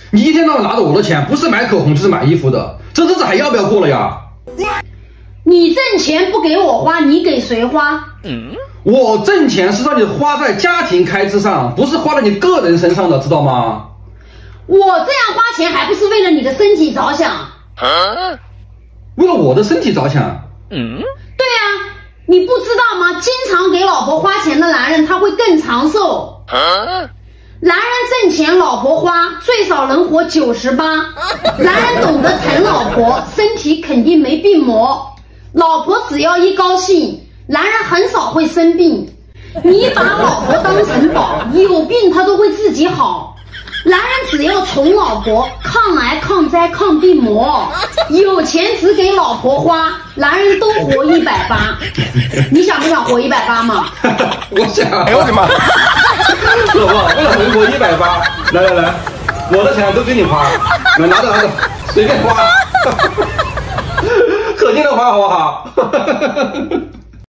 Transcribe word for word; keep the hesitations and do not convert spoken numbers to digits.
你一天到晚拿着我的钱，不是买口红就是买衣服的，这日子还要不要过了呀？ 你挣钱不给我花，你给谁花？ 嗯，我挣钱是让你花在家庭开支上，不是花在你个人身上的，知道吗？ 我这样花钱还不是为了你的身体着想？ 啊、为了我的身体着想？ 嗯，对啊，你不知道吗？经常给老婆花钱的男人，他会更长寿。啊、男人挣钱，老婆花，最少能活九十八。男人懂得疼老婆，身体肯定没病魔。老婆只要一高兴，男人很少会生病。你把老婆当成宝，有病他都会自己好。男人只要宠老婆，抗癌抗灾抗病魔，有钱只给老婆花，男人都活一百八。你想不想活一百八嘛？ 我想。哎呦我的妈！老婆，为了能活一百八，来来来，我的钱都给你花，来拿着拿着，随便花，可劲的花好不好？